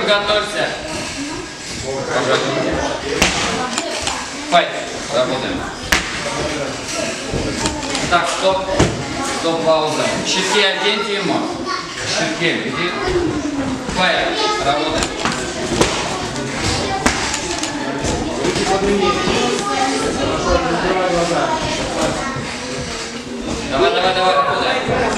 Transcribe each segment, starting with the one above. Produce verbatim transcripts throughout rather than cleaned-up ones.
Подготовься. Файт. Работаем. Так, стоп. Стоп, пауза. Щитки оденьте ему. Щитки, иди. Файт. Работаем. Руки подними. Хорошо, не закрывай глаза. Давай, давай, давай, работай.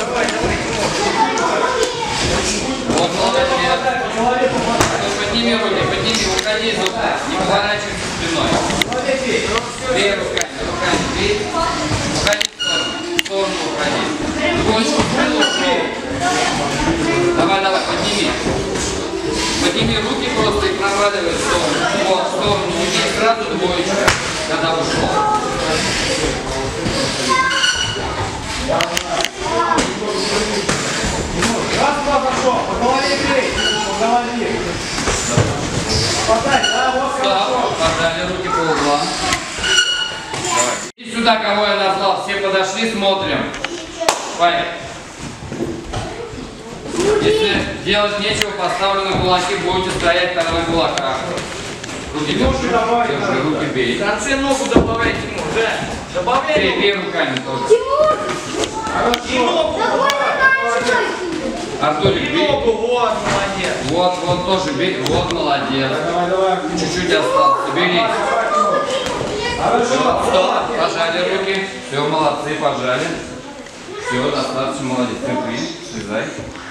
Вот, молодец. Подними руки, подними, уходи из угла. Не поворачивайся спиной. Бей руками, руками, бей. Уходи в сторону, в сторону уходи. Двоечку спину ушел. Давай, давай, подними. Подними руки просто и проваливай в сторону. Вот, в сторону, уйди сразу двоечка, когда ушел. Раз, два, пошел. По голове бей. По голове. Подай, да, вот хорошо. Подали руки по углам. Давай. Иди сюда, кого я назвал. Все подошли, смотрим. Пойдем. Если делать нечего, поставлю на кулаки, будете стоять тогда на кулаках. Руки держи, держи, руки бей. В конце ногу добавляй, Тимур, да? Добавляй. Бей, бей руками тоже. Тимур! Артурик, бей. Ногу, вот, молодец. Вот, вот тоже бей. Вот, молодец. Давай, давай. Чуть-чуть осталось. Бери. Хорошо. Стоп, пожали руки. Все, молодцы, пожали. Все, достаточно, молодец. Терпи, слезай.